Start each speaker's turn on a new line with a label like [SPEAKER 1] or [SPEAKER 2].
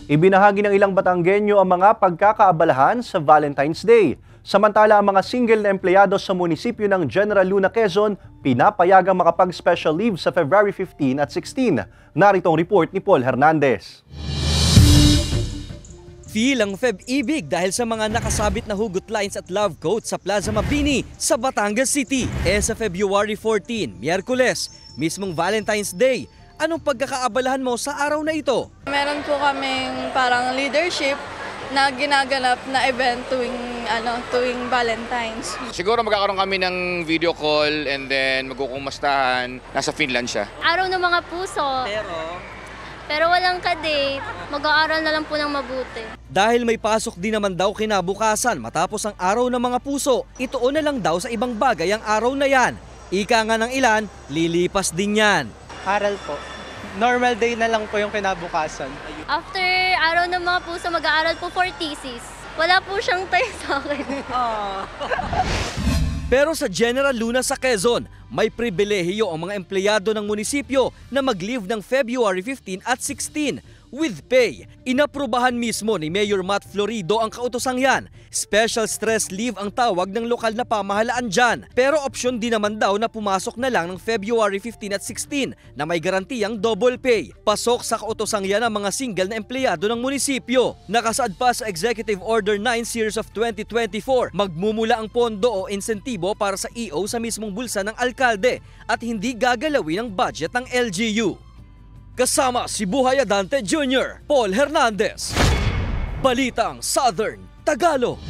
[SPEAKER 1] Ibinahagi ng ilang Batanggenyo ang mga pagkakaabalahan sa Valentine's Day. Samantala, ang mga single na empleyado sa munisipyo ng General Luna, Quezon, pinapayagang makapag-special leave sa February 15 at 16. Narito ang report ni Paul Hernandez.
[SPEAKER 2] Feel ang Feb-ibig dahil sa mga nakasabit na hugot lines at love quotes sa Plaza Mabini sa Batangas City. Sa February 14, Miyerkules, mismong Valentine's Day, anong pagkakaabalahan mo sa araw na ito?
[SPEAKER 3] Meron po kaming parang leadership na ginaganap na event tuwing Valentine's.
[SPEAKER 4] Siguro magkakaroon kami ng video call and then magkukumustahan. Nasa Finland siya.
[SPEAKER 5] Araw ng mga puso. Pero walang ka-date, mag-aaral na lang po ng mabuti.
[SPEAKER 2] Dahil may pasok din naman daw kinabukasan matapos ang araw ng mga puso, ituon na lang daw sa ibang bagay ang araw na yan. Ika nga ng ilan, lilipas din yan.
[SPEAKER 6] Aral po. Normal day na lang po yung kinabukasan.
[SPEAKER 5] After araw ng mga puso, mag-aaral po for thesis. Wala po siyang time sa akin.
[SPEAKER 2] Pero sa General Luna sa Quezon, may pribilehiyo ang mga empleyado ng munisipyo na mag-leave ng February 15 at 16 with pay. Inaprubahan mismo ni Mayor Matt Florido ang kautosang yan. Special stress leave ang tawag ng lokal na pamahalaan dyan. Pero opsyon din naman daw na pumasok na lang ng February 15 at 16 na may garantiyang double pay. Pasok sa kautosang yan ang mga single na empleyado ng munisipyo. Nakasaad pa sa Executive Order 9 Series of 2024, magmumula ang pondo o insentibo para sa EO sa mismong bulsa ng alkalde at hindi gagalawin ang budget ng LGU. Kasama si Buhay Adante Jr., Paul Hernandez. Balitang Southern Tagalog.